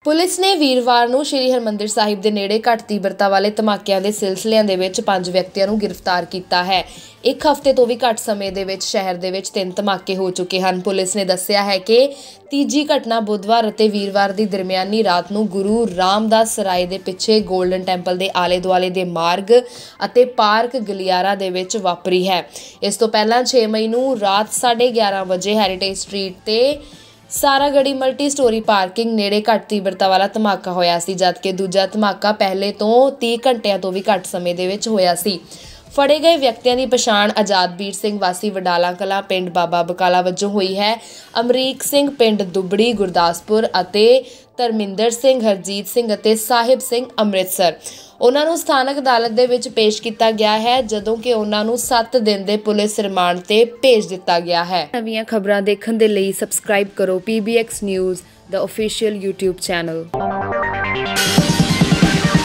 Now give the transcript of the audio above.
Police ਨੇ ਵੀਰਵਾਰ ਨੂੰ ਸ਼੍ਰੀ ਹਰਿਮੰਦਰ ਸਾਹਿਬ ਦੇ ਨੇੜੇ ਘੱਟ ਤੀਬਰਤਾ ਵਾਲੇ ਧਮਾਕਿਆਂ ਦੇ ਸਿਲਸਿਲਿਆਂ ਦੇ ਵਿੱਚ 5 ਵਿਅਕਤੀਆਂ ਨੂੰ ਗ੍ਰਿਫਤਾਰ ਕੀਤਾ ਹੈ। ਇੱਕ ਹਫ਼ਤੇ ਤੋਂ ਵੀ ਘੱਟ ਸਮੇਂ ਦੇ ਵਿੱਚ ਸ਼ਹਿਰ ਦੇ ਵਿੱਚ 3 ਧਮਾਕੇ ਹੋ ਚੁੱਕੇ ਹਨ। ਪੁਲਿਸ ਨੇ ਦੱਸਿਆ ਹੈ ਕਿ ਤੀਜੀ ਘਟਨਾ ਬੁੱਧਵਾਰ ਅਤੇ ਵੀਰਵਾਰ ਦੀ ਦਰਮਿਆਨੀ ਰਾਤ ਨੂੰ ਗੁਰੂ ਰਾਮਦਾਸ ਸਰਾਏ ਦੇ ਪਿੱਛੇ ਗੋਲਡਨ ਟੈਂਪਲ ਦੇ ਆਲੇ-ਦੁਆਲੇ ਦੇ ਮਾਰਗ ਅਤੇ ਪਾਰਕ ਗਲਿਆਰਾ ਦੇ ਵਿੱਚ ਵਾਪਰੀ ਹੈ। ਇਸ ਤੋਂ ਪਹਿਲਾਂ 6 ਮਈ ਨੂੰ ਰਾਤ 11:30 ਵਜੇ ਹੈਰੀਟੇਜ ਸਟਰੀਟ ਤੇ ਸਾਰਾਗੜੀ ਮਲਟੀ ਸਟੋਰੀ ਪਾਰਕਿੰਗ ਨੇੜੇ ਘੱਟ ਤੀਬਰਤਾ ਵਾਲਾ ਧਮਾਕਾ ਹੋਇਆ ਸੀ, ਜਦਕਿ ਦੂਜਾ ਧਮਾਕਾ ਪਹਿਲੇ ਤੋਂ 30 ਘੰਟਿਆਂ ਤੋਂ ਵੀ ਘੱਟ ਸਮੇਂ ਦੇ ਵਿੱਚ ਹੋਇਆ ਸੀ। ਫੜੇ ਗਏ ਵਿਅਕਤੀਆਂ ਦੀ ਪਛਾਣ ਆਜ਼ਾਦਵੀਰ ਸਿੰਘ ਵਾਸੀ ਵਡਾਲਾ ਕਲਾਂ ਪਿੰਡ ਬਾਬਾ ਬਕਾਲਾ ਵਜੋਂ ਹੋਈ ਹੈ। ਅਮਰੀਕ ਸਿੰਘ ਪਿੰਡ ਦੁਬੜੀ ਗੁਰਦਾਸਪੁਰ ਅਤੇ ਧਰਮਿੰਦਰ ਸਿੰਘ, ਹਰਜੀਤ ਸਿੰਘ ਅਤੇ ਸਾਹਿਬ ਸਿੰਘ ਅੰਮ੍ਰਿਤਸਰ। ਉਹਨਾਂ ਨੂੰ ਸਥਾਨਕ ਅਦਾਲਤ ਦੇ ਵਿੱਚ ਪੇਸ਼ ਕੀਤਾ ਗਿਆ ਹੈ, ਜਦੋਂ ਕਿ ਉਹਨਾਂ ਨੂੰ 7 ਦਿਨ ਦੇ ਪੁਲਿਸ ਰਿਮਾਂਡ ਤੇ ਭੇਜ ਦਿੱਤਾ ਗਿਆ ਹੈ। ਨਵੀਆਂ ਖਬਰਾਂ ਦੇਖਣ ਦੇ ਲਈ ਸਬਸਕ੍ਰਾਈਬ ਕਰੋ PBX ਨਿਊਜ਼ ਦਾ ਆਫੀਸ਼ੀਅਲ YouTube ਚੈਨਲ।